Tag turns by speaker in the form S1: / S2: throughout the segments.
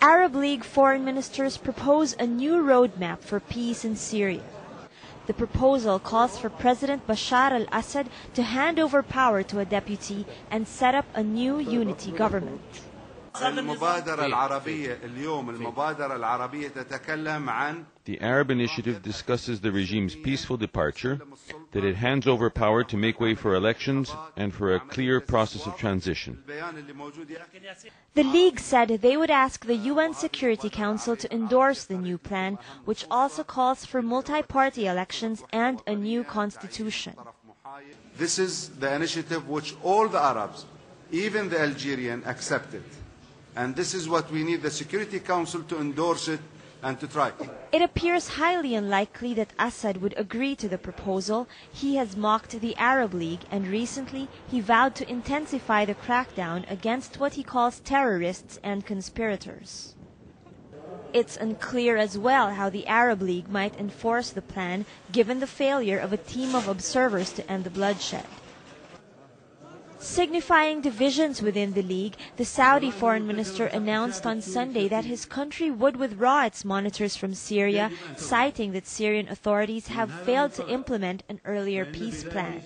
S1: Arab League foreign ministers propose a new roadmap for peace in Syria. The proposal calls for President Bashar al-Assad to hand over power to a deputy and set up a new unity government.
S2: The Arab Initiative discusses the regime's peaceful departure, that it hands over power to make way for elections and for a clear process of transition.
S1: The League said they would ask the UN Security Council to endorse the new plan, which also calls for multi-party elections and a new constitution.
S3: This is the initiative which all the Arabs, even the Algerian, accepted. And this is what we need the Security Council to endorse it and to try.
S1: It appears highly unlikely that Assad would agree to the proposal. He has mocked the Arab League, and recently he vowed to intensify the crackdown against what he calls terrorists and conspirators. It's unclear as well how the Arab League might enforce the plan, given the failure of a team of observers to end the bloodshed. Signifying divisions within the League, the Saudi foreign minister announced on Sunday that his country would withdraw its monitors from Syria, citing that Syrian authorities have failed to implement an earlier peace plan.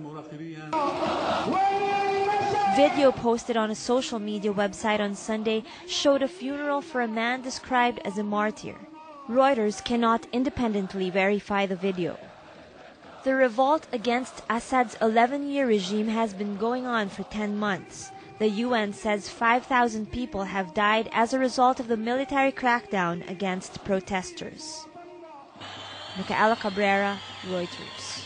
S1: Video posted on a social media website on Sunday showed a funeral for a man described as a martyr. Reuters cannot independently verify the video. The revolt against Assad's 11-year regime has been going on for 10 months. The UN says 5,000 people have died as a result of the military crackdown against protesters. Micaela Cabrera, Reuters.